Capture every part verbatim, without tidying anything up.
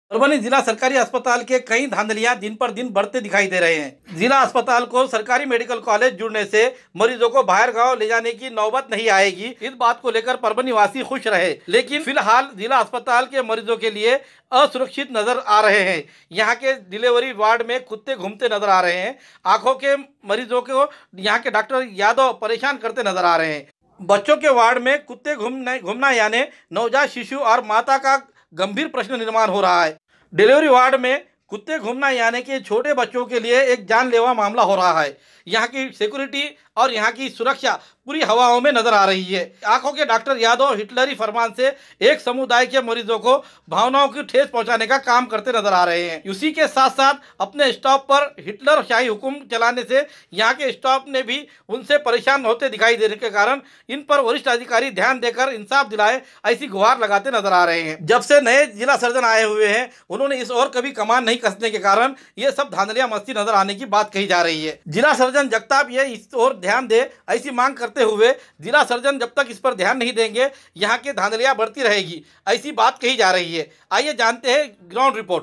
परभनी जिला सरकारी अस्पताल के कई धांधलियां दिन पर दिन बढ़ते दिखाई दे रहे हैं। जिला अस्पताल को सरकारी मेडिकल कॉलेज जुड़ने से मरीजों को बाहर गांव ले जाने की नौबत नहीं आएगी। इस बात को लेकर परभनी वासी खुश रहे, लेकिन फिलहाल जिला अस्पताल के मरीजों के लिए असुरक्षित नजर आ रहे हैं। यहाँ के डिलीवरी वार्ड में कुत्ते घूमते नजर आ रहे हैं। आंखों के मरीजों को यहाँ के डॉक्टर यादव परेशान करते नजर आ रहे हैं। बच्चों के वार्ड में कुत्ते घूमने घूमना यानी नवजात शिशु और माता का गंभीर प्रश्न निर्माण हो रहा है। डिलीवरी वार्ड में कुत्ते घूमना यानी कि छोटे बच्चों के लिए एक जानलेवा मामला हो रहा है। यहाँ की सिक्योरिटी और यहाँ की सुरक्षा पूरी हवाओं में नजर आ रही है। आंखों के डॉक्टर यादव हिटलरी फरमान से एक समुदाय के मरीजों को भावनाओं की ठेस पहुंचाने का काम करते नजर आ रहे हैं। उसी के साथ साथ अपने स्टाफ पर हिटलर शाही हुक्म चलाने से यहाँ के स्टाफ ने भी उनसे परेशान होते दिखाई देने के कारण इन पर वरिष्ठ अधिकारी ध्यान देकर इंसाफ दिलाए ऐसी गुहार लगाते नजर आ रहे हैं। जब से नए जिला सर्जन आए हुए हैं, उन्होंने इस ओर कभी कमान नहीं कसने के कारण ये सब धांधलियां मस्ती नजर आने की बात कही जा रही है। जिला सर्जन जगताप ये इस ओर ध्यान दे ऐसी मांग करते हुए जिला सर्जन जब तक इस पर ध्यान नहीं देंगे यहाँ के धांधलियां बढ़ती रहेगी ऐसी बात कही जा रही है। आइए जानते हैं ग्राउंड रिपोर्ट।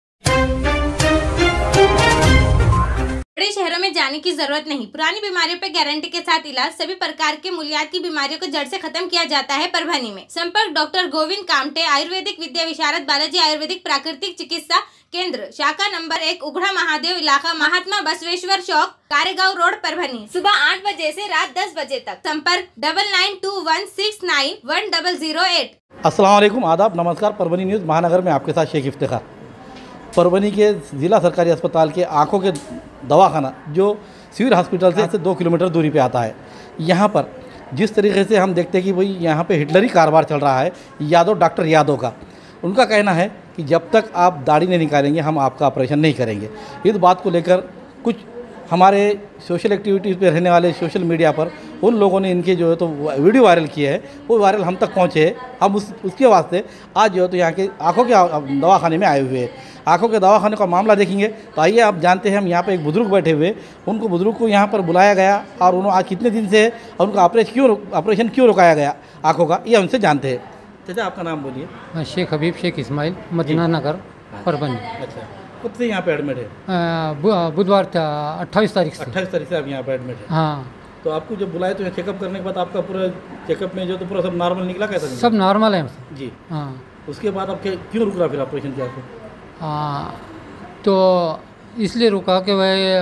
बड़े शहरों में जाने की जरूरत नहीं। पुरानी बीमारियों पर गारंटी के साथ इलाज, सभी प्रकार के मूल्यात की बीमारियों को जड़ से खत्म किया जाता है परभनी में। संपर्क डॉक्टर गोविंद कामटे, आयुर्वेदिक विद्या विशारद, बालाजी आयुर्वेदिक प्राकृतिक चिकित्सा केंद्र, शाखा नंबर एक, उघड़ा महादेव इलाका, महात्मा बसवेश्वर चौक, कारेगांव रोड, परभनी। सुबह आठ बजे से रात दस बजे तक। संपर्क double nine two one six nine one double zero eight. अस्सलाम वालेकुम, आदाब, नमस्कार। परभनी न्यूज़ महानगर में आपके साथ शेख इफ्तिखार। परभनी के जिला सरकारी अस्पताल के आंखों के दवाखाना जो सिविल हॉस्पिटल से, से दो किलोमीटर दूरी पे आता है, यहाँ पर जिस तरीके से हम देखते हैं कि भाई यहाँ पे हिटलरी कारोबार चल रहा है यादव, डॉक्टर यादव का। उनका कहना है कि जब तक आप दाढ़ी नहीं निकालेंगे हम आपका ऑपरेशन नहीं करेंगे। इस बात को लेकर कुछ हमारे सोशल एक्टिविटीज़ पे रहने वाले सोशल मीडिया पर उन लोगों ने इनके जो है तो वीडियो वायरल किए हैं, वो वायरल हम तक पहुँचे हैं। हम उस उसके वास्ते आज जो है तो यहाँ के आँखों के दवाखाने में आए हुए हैं। आँखों के दवाखाने का मामला देखेंगे तो आइए आप जानते हैं। हम यहाँ पे एक बुजुर्ग बैठे हुए, उनको बुजुर्ग को यहाँ पर बुलाया गया और उन्होंने आज कितने दिन से और उनका ऑपरेशन क्यों ऑपरेशन क्यों रुकाया गया आँखों का, ये उनसे जानते हैं। चाचा आपका नाम बोलिए। हाँ, शेख हबीब शेख इस्माइल, मदीना नगर, परभनी। अच्छा, कब से यहाँ पे एडमिट है? बुधवार था, अट्ठाईस तारीख से। अट्ठाईस तारीख से आप यहाँ पे एडमिट है? हाँ। तो आपको जब बुलाए तो चेकअप करने के बाद आपका पूरा चेकअप में जो तो पूरा सब नॉर्मल निकला? कैसा? सब नॉर्मल है जी। हाँ। उसके बाद आप क्यों रुक रहा फिर ऑपरेशन किया आपको? हाँ, तो इसलिए रुका कि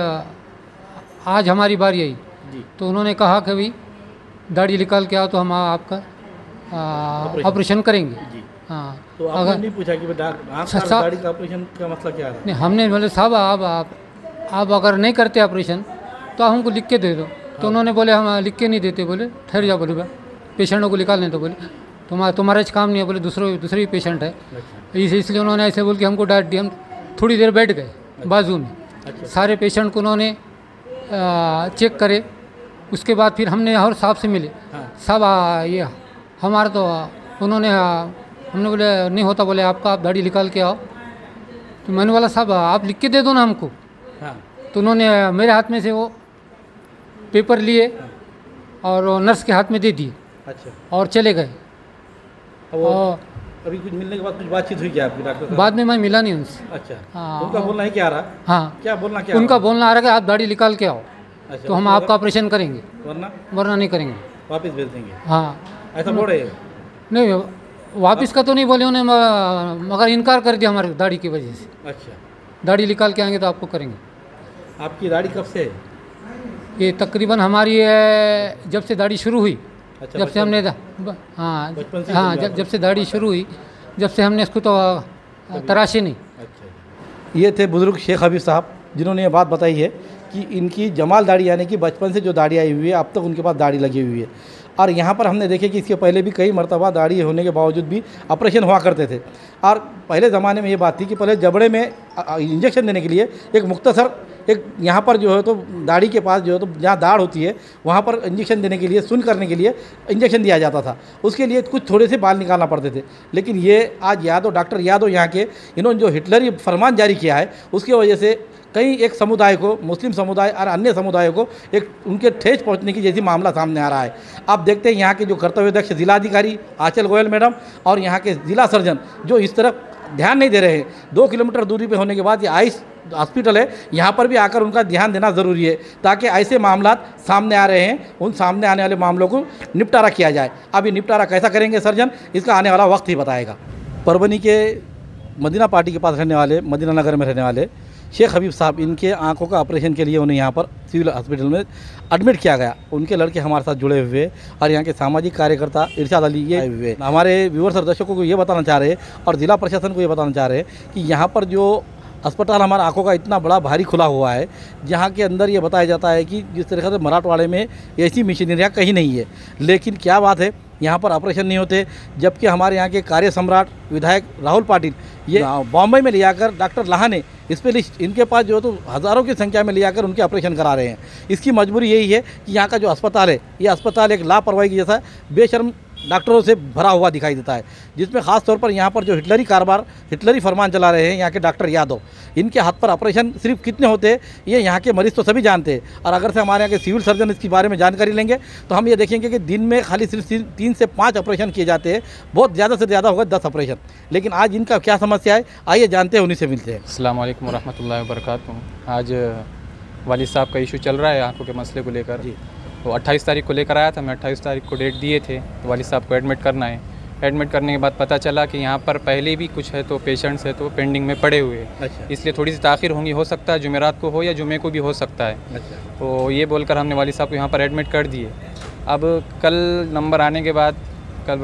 भाई आज हमारी बारी आई जी। तो उन्होंने कहा कि भाई दाढ़ी निकाल के आओ तो हम आपका ऑपरेशन करेंगे जी। हाँ। तो आपने अगर नहीं पूछा कि दाढ़ी का ऑपरेशन का मसला क्या है? नहीं, हमने बोले साहब आप आप आप अगर नहीं करते ऑपरेशन तो आप हमको लिख के दे दो। हाँ। तो उन्होंने बोले हम लिख के नहीं देते। बोले ठहर जाओ, बोले पेशेंटों को निकालने तो बोले तुम्हारा तुम्हारा काम नहीं है, बोले दूसरे दूसरे दूसरे पेशेंट है। इस इसलिए उन्होंने ऐसे बोल के हमको डांट दिया। हम थोड़ी देर बैठ गए बाजू में। अच्छा। सारे पेशेंट को उन्होंने चेक करे, उसके बाद फिर हमने और साहब से मिले। हाँ। साहब ये हमारा तो उन्होंने हमने बोले नहीं होता, बोले आपका आप दाढ़ी निकाल के आओ। तो मैंने बोला साहब आप लिख के दे दो ना हमको। हाँ। तो उन्होंने मेरे हाथ में से वो पेपर लिए और नर्स के हाथ में दे दिए। अच्छा। और चले गए। और अभी कुछ मिलने के बाद कुछ बातचीत हुई क्या आपकी डॉक्टर? बाद में मैं मिला नहीं उनसे। अच्छा। हाँ। उनका बोलना है क्या आ रहा? हाँ, क्या बोलना क्या उनका बोलना आ रहा है कि आप दाढ़ी निकाल के आओ। अच्छा, तो हम आपका ऑपरेशन करेंगे, वरना वरना नहीं करेंगे, वापस भेज देंगे। हाँ, ऐसा बोल रहे हैं? नहीं, वापस का तो नहीं बोले उन्हें, मगर इनकार कर दिया हमारे दाढ़ी की वजह से। अच्छा। दाढ़ी निकाल के आएंगे तो आपको करेंगे। आपकी दाढ़ी कब से है? ये तकरीबन हमारी है जब से दाढ़ी शुरू हुई। अच्छा, जब से हमने हाँ हाँ जब जब से दाढ़ी शुरू हुई, जब से हमने इसको तो तराशी नहीं। अच्छा। ये थे बुजुर्ग शेख हबीब साहब, जिन्होंने ये बात बताई है कि इनकी जमाल दाढ़ी यानी कि बचपन से जो दाढ़ी आई हुई है, अब तक उनके पास दाढ़ी लगी हुई है। और यहाँ पर हमने देखे कि इसके पहले भी कई मरतबा दाढ़ी होने के बावजूद भी ऑपरेशन हुआ करते थे। और पहले ज़माने में ये बात थी कि पहले जबड़े में इंजेक्शन देने के लिए एक मुख्तसर एक यहाँ पर जो है तो दाढ़ी के पास जो है तो जहाँ दाढ़ होती है वहाँ पर इंजेक्शन देने के लिए, सुन करने के लिए इंजेक्शन दिया जाता था। उसके लिए कुछ थोड़े से बाल निकालना पड़ते थे। लेकिन ये आज यादव, डॉक्टर यादव यहाँ के, इन्होंने जो हिटलरी फरमान जारी किया है उसकी वजह से कई एक समुदाय को, मुस्लिम समुदाय और अन्य समुदायों को एक उनके ठेस पहुंचने की जैसी मामला सामने आ रहा है। आप देखते हैं यहाँ के जो कर्तव्यदक्ष जिलाधिकारी आंचल गोयल मैडम और यहाँ के जिला सर्जन जो इस तरह ध्यान नहीं दे रहे हैं। दो किलोमीटर दूरी पे होने के बाद ये आइस हॉस्पिटल है, यहाँ पर भी आकर उनका ध्यान देना ज़रूरी है ताकि ऐसे मामला सामने आ रहे हैं, उन सामने आने वाले मामलों को निपटारा किया जाए। अब ये निपटारा कैसा करेंगे सर्जन, इसका आने वाला वक्त ही बताएगा। परभनी के मदीना पार्टी के पास रहने वाले, मदीना नगर में रहने वाले शेख हबीब साहब, इनके आंखों का ऑपरेशन के लिए उन्हें यहाँ पर सिविल हॉस्पिटल में एडमिट किया गया। उनके लड़के हमारे साथ जुड़े हुए और यहाँ के सामाजिक कार्यकर्ता इरशाद अली ये हुए। हमारे व्यूअर्स और दर्शकों को ये बताना चाह रहे हैं और ज़िला प्रशासन को ये बताना चाह रहे हैं कि यहाँ पर जो अस्पताल हमारा आंखों का इतना बड़ा भारी खुला हुआ है, जहाँ के अंदर ये बताया जाता है कि जिस तरीके से मराठवाड़े में ऐसी मशीनरियाँ कहीं नहीं है, लेकिन क्या बात है यहाँ पर ऑपरेशन नहीं होते, जबकि हमारे यहाँ के कार्य सम्राट विधायक राहुल पाटिल ये बॉम्बे में ले जाकर डॉक्टर लाहाने स्पेशलिस्ट, इनके पास जो तो हज़ारों की संख्या में ले जाकर उनके ऑपरेशन करा रहे हैं। इसकी मजबूरी यही है कि यहाँ का जो अस्पताल है, ये अस्पताल एक लापरवाही की जैसा बेशर्म डॉक्टरों से भरा हुआ दिखाई देता है, जिसमें ख़ास तौर पर यहाँ पर जो हिटलरी कारोबार, हिटलरी फरमान चला रहे हैं यहाँ के डॉक्टर यादव, इनके हाथ पर ऑपरेशन सिर्फ कितने होते हैं ये यहाँ के मरीज़ तो सभी जानते हैं। और अगर से हमारे यहाँ के सिविल सर्जन इसके बारे में जानकारी लेंगे तो हम ये देखेंगे कि दिन में खाली सिर्फ तीन से पाँच ऑपरेशन किए जाते हैं, बहुत ज़्यादा से ज़्यादा होगा दस ऑपरेशन। लेकिन आज इनका क्या समस्या है, आइए जानते हैं, उन्हीं से मिलते हैं। अस्सलाम वालेकुम रहमतुल्लाहि व बरकातुहू। आज वालिद साहब का इशू चल रहा है आंखों के मसले को लेकर। तो अट्ठाईस तारीख को लेकर आया था मैं, अट्ठाईस तारीख को डेट दिए थे, तो वालिद साहब को एडमिट करना है। एडमिट करने के बाद पता चला कि यहाँ पर पहले भी कुछ है तो पेशेंट्स है तो पेंडिंग में पड़े हुए हैं। अच्छा। इसलिए थोड़ी सी ताख़िर होंगी, हो सकता है जुमेरात को हो या जुमे को भी हो सकता है। अच्छा। तो ये बोलकर हमने वालिद साहब को यहाँ पर एडमिट कर दिए। अब कल नंबर आने के बाद कल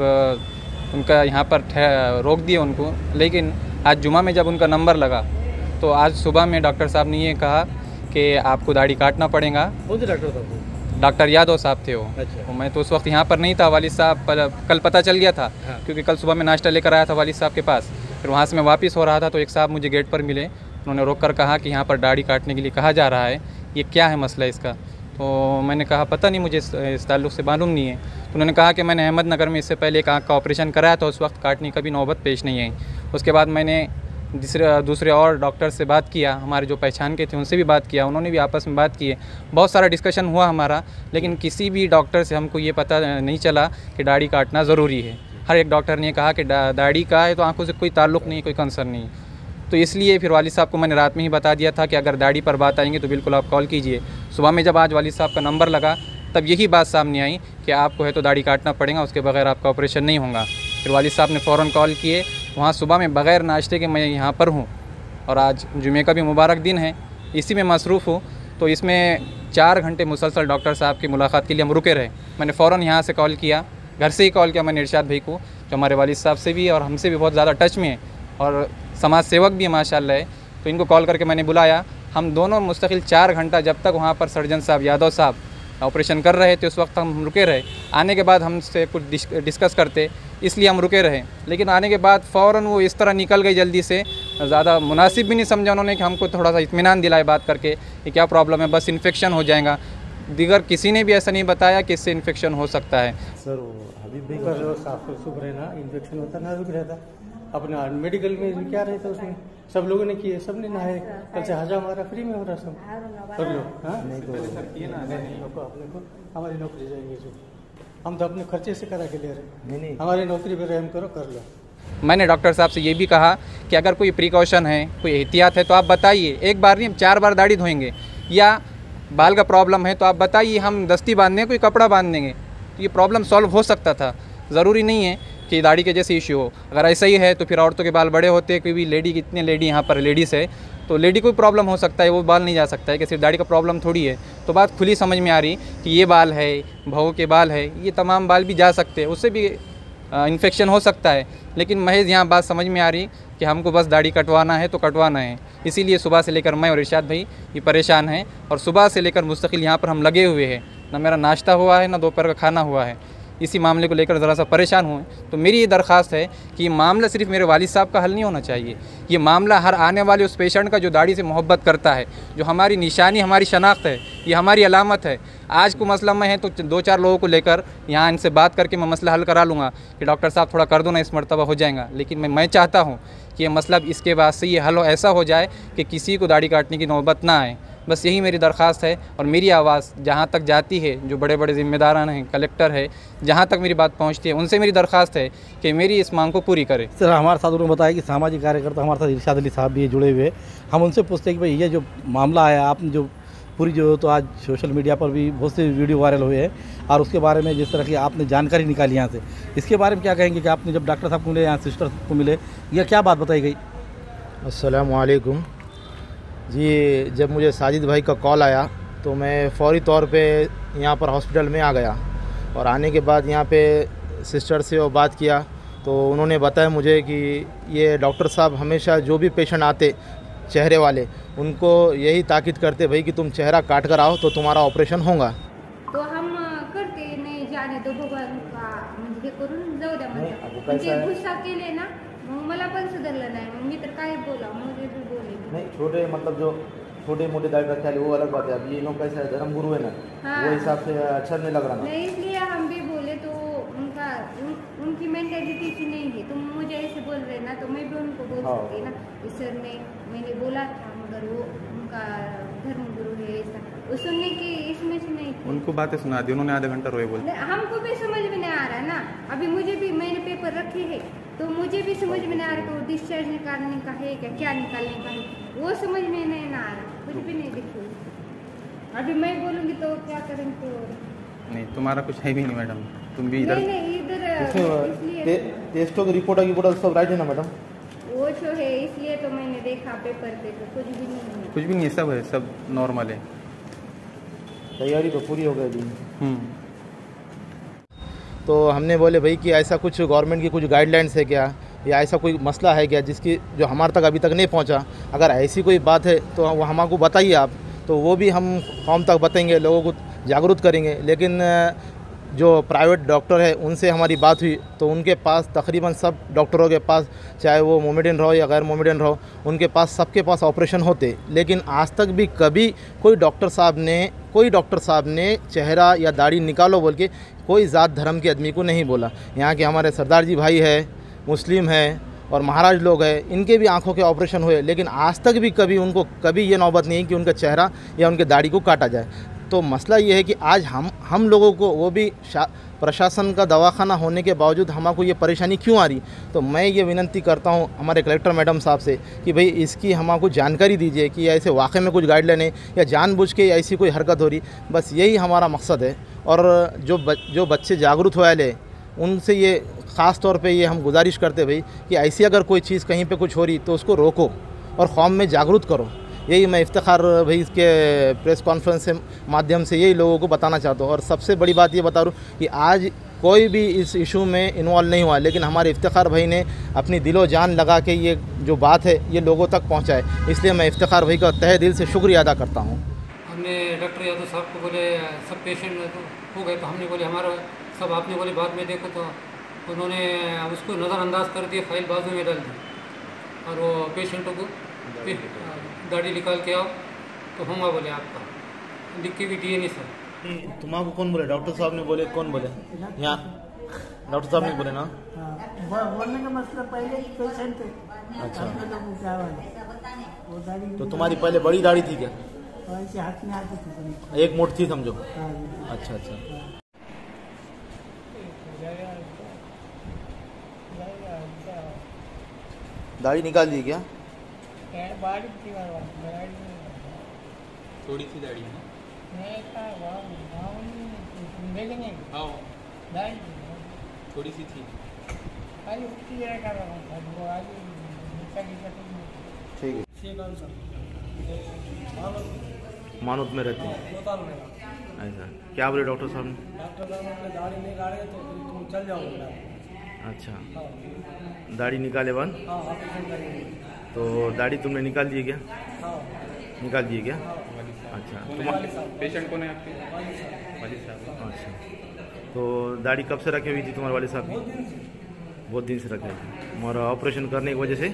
उनका यहाँ पर रोक दिए उनको, लेकिन आज जुमा में जब उनका नंबर लगा तो आज सुबह में डॉक्टर साहब ने ये कहा कि आपको दाढ़ी काटना पड़ेगा। कौन से डॉक्टर साहब? डॉक्टर यादव साहब थे वो। अच्छा। तो मैं तो उस वक्त यहाँ पर नहीं था, वालिद साहब कल पता चल गया था। हाँ। क्योंकि कल सुबह में नाश्ता लेकर आया था वालिद साहब के पास, फिर वहाँ से मैं वापस हो रहा था तो एक साहब मुझे गेट पर मिले। उन्होंने रोक कर कहा कि यहाँ पर दाढ़ी काटने के लिए कहा जा रहा है, ये क्या है मसला इसका? तो मैंने कहा पता नहीं, मुझे इस ताल्लुक़ से मालूम नहीं है। तो उन्होंने कहा कि मैंने अहमदनगर में इससे पहले एक आँख का ऑपरेशन कराया था, उस वक्त काटने का भी नौबत पेश नहीं आई। उसके बाद मैंने दूसरे दूसरे और डॉक्टर से बात किया, हमारे जो पहचान के थे उनसे भी बात किया, उन्होंने भी आपस में बात की है, बहुत सारा डिस्कशन हुआ हमारा, लेकिन किसी भी डॉक्टर से हमको ये पता नहीं चला कि दाढ़ी काटना ज़रूरी है। हर एक डॉक्टर ने कहा कि दाढ़ी का है तो आंखों से कोई ताल्लुक़ नहीं, कोई कंसर्न नहीं। तो इसलिए फिर वालिद साहब को मैंने रात में ही बता दिया था कि अगर दाढ़ी पर बात आएंगे तो बिल्कुल आप कॉल कीजिए। सुबह में जब आज वालिद साहब का नंबर लगा तब यही बात सामने आई कि आपको है तो दाढ़ी काटना पड़ेगा, उसके बगैर आपका ऑपरेशन नहीं होगा। फिर वालिद साहब ने फ़ौरन कॉल किए, वहाँ सुबह में बग़ैर नाश्ते के मैं यहाँ पर हूँ और आज जुमे का भी मुबारक दिन है, इसी में मसरूफ़ हूँ। तो इसमें चार घंटे मुसलसल डॉक्टर साहब की मुलाकात के लिए हम रुके रहे। मैंने फ़ौरन यहाँ से कॉल किया, घर से ही कॉल किया मैंने इरशाद भाई को, जो हमारे वालिद साहब से भी और हमसे भी बहुत ज़्यादा टच में है और समाज सेवक भी है माशाल्लाह है। तो इनको कॉल करके मैंने बुलाया। हम दोनों मुस्तकिल चार घंटा जब तक वहाँ पर सर्जन साहब यादव साहब ऑपरेशन कर रहे थे उस वक्त हम रुके रहे। आने के बाद हमसे कुछ डिस्कस करते इसलिए हम रुके रहे, लेकिन आने के बाद फ़ौरन वो इस तरह निकल गई जल्दी से, ज़्यादा मुनासिब भी नहीं समझा उन्होंने कि हमको थोड़ा सा इत्मीनान दिलाए बात करके कि क्या प्रॉब्लम है, बस इन्फेक्शन हो जाएगा। दिगर किसी ने भी ऐसा नहीं बताया कि इससे इन्फेक्शन हो सकता है। सर वो हबीब भाई का साफ सुख रहना, इन्फेक्शन होता नाजुक रहता, अपना मेडिकल में क्या रहता उसमें सब लोगों ने किए, सब ने नहाए, कल से हजा हमारा फ्री में हो रहा सब कर लो। हाँ नहीं तो अपने को हमारी नौकरी जाएंगे जो हम तो अपने खर्चे से करा के ले रहे, नहीं नहीं हमारी नौकरी पर रहम करो, कर लो। मैंने डॉक्टर साहब से ये भी कहा कि अगर कोई प्रिकॉशन है, कोई एहतियात है तो आप बताइए, एक बार नहीं हम चार बार दाढ़ी धोएंगे, या बाल का प्रॉब्लम है तो आप बताइए, हम दस्ती बांध देंगे, कोई कपड़ा बांध देंगे, तो ये प्रॉब्लम सॉल्व हो सकता था। ज़रूरी नहीं है कि दाढ़ी के जैसे इशू हो। अगर ऐसा ही है तो फिर औरतों के बाल बड़े होते, कोई भी लेडी, कितने लेडी यहाँ पर लेडीज़ है तो लेडी को प्रॉब्लम हो सकता है, वो बाल नहीं जा सकता है कि सिर्फ दाढ़ी का प्रॉब्लम थोड़ी है। तो बात खुली समझ में आ रही कि ये बाल है, बहू के बाल है, ये तमाम बाल भी जा सकते हैं, उससे भी इन्फेक्शन हो सकता है। लेकिन महज यहाँ बात समझ में आ रही कि हमको बस दाढ़ी कटवाना है तो कटवाना है। इसीलिए सुबह से लेकर मैं और इरशाद भाई ये परेशान हैं और सुबह से लेकर मुस्तकिल यहाँ पर हम लगे हुए हैं, ना मेरा नाश्ता हुआ है ना दोपहर का खाना हुआ है। इसी मामले को लेकर ज़रा सा परेशान हुए। तो मेरी ये दरख्वास्त है कि ये मामला सिर्फ मेरे वालिद साहब का हल नहीं होना चाहिए, ये मामला हर आने वाले उस पेशेंट का जो दाढ़ी से मोहब्बत करता है, जो हमारी निशानी, हमारी शनाख्त है, ये हमारी अलामत है। आज को मसला मैं है तो दो चार लोगों को लेकर यहाँ इनसे बात करके मैं मसला हल करा लूँगा कि डॉक्टर साहब थोड़ा कर दो ना, इस मरतबा हो जाएगा। लेकिन मैं मैं चाहता हूँ कि ये मसला इसके बाद से ये हल ऐसा हो जाए कि किसी को दाढ़ी काटने की नौबत ना आए। बस यही मेरी दरख्वास्त है और मेरी आवाज़ जहाँ तक जाती है, जो बड़े बड़े ज़िम्मेदारान हैं, कलेक्टर है, जहाँ तक मेरी बात पहुँचती है, उनसे मेरी दरख्वास्त है कि मेरी इस मांग को पूरी करें। सर हमारे साथ उन्होंने बताया कि सामाजिक कार्यकर्ता हमारे साथ इरशाद अली साहब भी जुड़े हुए, हम उनसे पूछते हैं कि भाई ये जो मामला है, आपने जो पूरी जो तो आज सोशल मीडिया पर भी बहुत से वीडियो वायरल हुए हैं और उसके बारे में जिस तरह की आपने जानकारी निकाली यहाँ से, इसके बारे में क्या कहेंगे कि आपने जब डॉक्टर साहब को मिले, यहाँ सिस्टर को मिले, यह क्या बात बताई गई? अस्सलाम वालेकुम जी, जब मुझे साजिद भाई का कॉल आया तो मैं फ़ौरी तौर पे यहाँ पर हॉस्पिटल में आ गया और आने के बाद यहाँ पे सिस्टर से वो बात किया तो उन्होंने बताया मुझे कि ये डॉक्टर साहब हमेशा जो भी पेशेंट आते चेहरे वाले, उनको यही ताकीद करते भाई कि तुम चेहरा काट कर आओ तो तुम्हारा ऑपरेशन होगा। तो हम करते नाही जाणे तो भगवान का म्हणजे हे करून जाऊ द्या म्हणजे गुस्सा केले ना, मग मला पण सुधारलं नाही, मग मी तर काय बोला, मुझे भी बोले नहीं छोटे मतलब जो छोटे मोटे दाढ़ी रखे वाले वो अलग बात है, अब ये लोग कैसे धर्म गुरु है ना, हाँ। वो हिसाब से अच्छा नहीं लग रहा ना। नहीं, इसलिए हम भी बोले तो उनका उन, उनकी मेंटेलिटी की नहीं है, तुम मुझे ऐसे बोल रहे ना तो मैं भी उनको बोल हाँ। सकती ना, इस सर ने मैंने बोला था मगर वो उनका धर्म गुरु है ऐसा, वो सुनने की इसमें से नहीं थी। उनको बातें सुना दी उन्होंने, आधा घंटा रोए बोले। हमको भी समझ में नहीं आ रहा ना, अभी मुझे भी मैंने पेपर रखे है तो मुझे भी समझ में नहीं आ रहा कि वो डिस्चार्ज निकालने का है क्या, क्या निकालने का है, वो समझ में नहीं ना आ रहा, कुछ भी नहीं दिखी। अभी मैं बोलूँगी तो क्या करेंगे? तो नहीं, तुम्हारा कुछ है भी नहीं मैडम, तुम भी नहीं नहीं इधर इसलिए टेस्टों की रिपोर्ट की बोतल सब राइट है ना मैडम? वो जो है इसलिए तो मैंने देखा पेपर पे तो कुछ भी नहीं है। कुछ भी नहीं है, सब है, सब नॉर्मल है, तैयारी तो पूरी हो गई थी। हम्म। तो हमने बोले भाई कि ऐसा कुछ गवर्नमेंट की कुछ गाइडलाइंस है क्या, या ऐसा कोई मसला है क्या जिसकी जो हमारे तक अभी तक नहीं पहुंचा, अगर ऐसी कोई बात है तो वो हमको बताइए आप, तो वो भी हम कौम तक बताएंगे, लोगों को जागरूक करेंगे। लेकिन जो प्राइवेट डॉक्टर है उनसे हमारी बात हुई तो उनके पास तकरीबन सब डॉक्टरों के पास, चाहे वो मोमेडियन रहो या गैर मोमेडियन रहो, उनके पास सबके पास ऑपरेशन होते, लेकिन आज तक भी कभी कोई डॉक्टर साहब ने कोई डॉक्टर साहब ने चेहरा या दाढ़ी निकालो बोल के कोई ज़ात धर्म के आदमी को नहीं बोला। यहाँ के हमारे सरदार जी भाई है, मुस्लिम है और महाराज लोग हैं, इनके भी आंखों के ऑपरेशन हुए, लेकिन आज तक भी कभी उनको कभी ये नौबत नहीं है कि उनका चेहरा या उनके दाढ़ी को काटा जाए। तो मसला ये है कि आज हम हम लोगों को, वो भी प्रशासन का दवाखाना होने के बावजूद हमको ये परेशानी क्यों आ रही। तो मैं ये विनती करता हूँ हमारे कलेक्टर मैडम साहब से कि भाई इसकी हमको जानकारी दीजिए कि ऐसे वाक़ई में कुछ गाइडलाइन है या जानबूझ के ऐसी कोई हरकत हो रही, बस यही हमारा मकसद है। और जो ब, जो बच्चे जागरूक वाले उनसे ये ख़ास तौर पे ये हम गुजारिश करते भाई कि ऐसी अगर कोई चीज़ कहीं पे कुछ हो रही तो उसको रोको और कौम में जागरूक करो। यही मैं इफ्तिखार भाई इसके प्रेस कॉन्फ्रेंस के माध्यम से यही लोगों को बताना चाहता हूँ। और सबसे बड़ी बात ये बता रहा हूँ कि आज कोई भी इस इशू में इन्वॉल्व नहीं हुआ, लेकिन हमारे इफ्तिखार भाई ने अपनी दिलो जान लगा के ये जो बात है ये लोगों तक पहुँचाए, इसलिए मैं इफ्तिखार भाई का तहे दिल से शुक्रिया अदा करता हूँ। हमने डॉक्टर यादव साहब को बोले सब पेशेंट हो गए, तो हमने बोले हमारा सब, आपने बोले बाद में देखो, तो उन्होंने उसको नज़रअंदाज कर दिया, फाइल बाजू में डाल दी और वो पेशेंटों को दाढ़ी निकाल के आओ तो होगा बोले आपका, लिख के भी दिए नहीं सर। तुम्हारा कौन बोले? डॉक्टर साहब ने बोले? कौन बोले? यहाँ डॉक्टर साहब ने बोले ना? बोलने का मतलब पहले पेशेंट थे। अच्छा, वो दाढ़ी तो तुम्हारी पहले बड़ी दाढ़ी थी क्या? ऐसे हाथ में आती थी, एक मुठ थी समझो। हाँ। अच्छा अच्छा, दाढ़ी निकाल दी क्या? थोड़ी सी दाढ़ी है, थोड़ी सी थी। ठीक है, मानवत में रहते हैं ऐसा। क्या बोले डॉक्टर साहब ने? डॉक्टर साहब ने दाढ़ी निकाले तो तुम चल जाओ। अच्छा, दाढ़ी निकाले बाद तो दाढ़ी तुमने निकाल दी क्या? निकाल दिए क्या? अच्छा, तुम्हारे पेशेंट कौन है आपके? वालिद साहब। अच्छा, तो दाढ़ी कब से रखी हुई थी तुम्हारे वाले साहब की? बहुत दिन से रखे थे, और ऑपरेशन करने की वजह से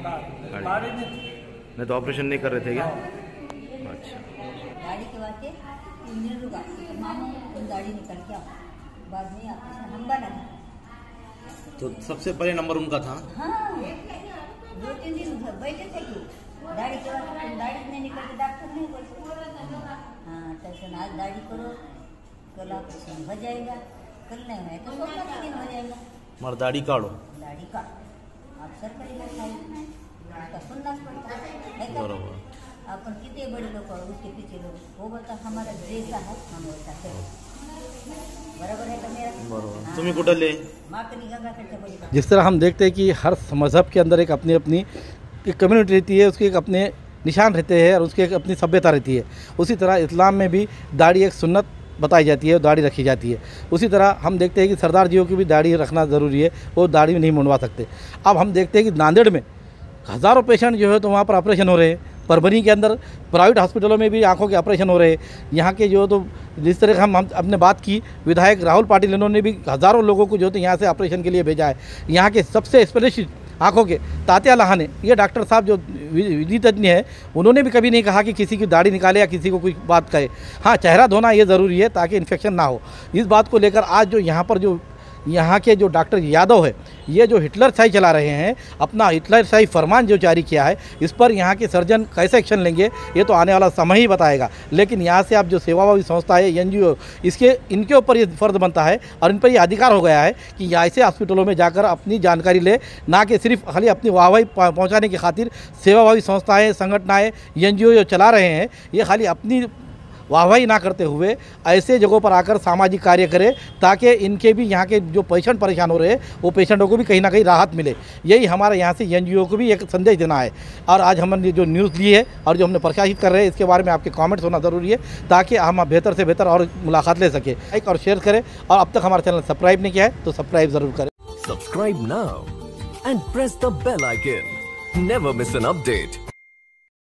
नहीं तो ऑपरेशन नहीं कर रहे थे क्या? अच्छा, दाढ़ी के बाद इंजन रुका मामू दाढ़ी निकल के बाद में ऑपरेशन हम बना। तो सबसे पहले नंबर उनका था? हाँ, दो तीन दिन बैठे थे कि दाढ़ी के बाद तुम दाढ़ी नहीं निकलती डॉक्टर नहीं बोलते। हाँ टेंशन आज दाढ़ी करो, कल ऑपरेशन हो जाएगा, कल नहीं है तो सोलह के दिन हो जाएगा। मर दाढ़ी काटो, दाढ़ी काटो, आप सरकारी लोग उसका सुनना पड़ता है। बराबर अपन कितने बड़े लोग और उसके पीछे लोग, वो बता हमारा जैसा है हम वैसा करें, बराबर है तो मेरा बराबर। तुम्हें कुटले माँ कनी गंगा करते बोली। जिस तरह हम देखते हैं कि हर मज़हब के अंदर एक अपनी अपनी एक कम्युनिटी रहती है, उसके एक अपने निशान रहते हैं और उसकी एक अपनी सभ्यता रहती है। उसी तरह इस्लाम में भी दाढ़ी एक सुन्नत बताई जाती है, दाढ़ी रखी जाती है। उसी तरह हम देखते हैं कि सरदार जियों की भी दाढ़ी रखना ज़रूरी है, वो दाढ़ी नहीं मुंडवा सकते। अब हम देखते हैं कि नांदेड़ में हज़ारों पेशेंट जो है तो वहाँ पर ऑपरेशन हो रहे हैं। परभनी के अंदर प्राइवेट हॉस्पिटलों में भी आंखों के ऑपरेशन हो रहे हैं। यहाँ के जो तो जिस तरह हम हम अपने बात की, विधायक राहुल पाटिल इन्होंने भी हज़ारों लोगों को जो तो यहाँ से ऑपरेशन के लिए भेजा है। यहाँ के सबसे स्पेशलिस्ट आंखों के तात्या लहाने, ये डॉक्टर साहब जो विधि तज्ञ है, उन्होंने भी कभी नहीं कहा कि किसी की दाढ़ी निकाले या किसी को कोई बात कहे। हाँ, चेहरा धोना ये ज़रूरी है ताकि इन्फेक्शन ना हो। इस बात को लेकर आज जो यहाँ पर जो यहाँ के जो डॉक्टर यादव है, ये जो हिटलर शाही चला रहे हैं, अपना हिटलर शाही फरमान जो जारी किया है, इस पर यहाँ के सर्जन कैसे एक्शन लेंगे ये तो आने वाला समय ही बताएगा। लेकिन यहाँ से आप जो सेवाभावी संस्था है, एन जी ओ, इसके इनके ऊपर ये फ़र्ज बनता है और इन पर ये अधिकार हो गया है कि ऐसे हॉस्पिटलों में जाकर अपनी जानकारी ले, ना कि सिर्फ खाली अपनी वाहवाही पहुँचाने की खातिर सेवाभावी संस्थाएँ, संगठनाएँ, एन जी ओ जो चला रहे हैं, ये खाली अपनी वाहवाही ना करते हुए ऐसे जगहों पर आकर सामाजिक कार्य करें ताकि इनके भी यहाँ के जो पेशेंट परेशान हो रहे हैं वो पेशेंटों को भी कहीं ना कहीं राहत मिले। यही हमारा यहाँ से एन जी ओ को भी एक संदेश देना है। और आज हमने जो न्यूज़ ली है और जो हमने प्रकाशित कर रहे हैं, इसके बारे में आपके कमेंट्स होना ज़रूरी है ताकि हम बेहतर से बेहतर और मुलाकात ले सकें। लाइक और शेयर करें, और अब तक हमारा चैनल सब्सक्राइब नहीं किया है तो सब्सक्राइब ज़रूर करें। Subscribe now and press the bell icon, never miss an update.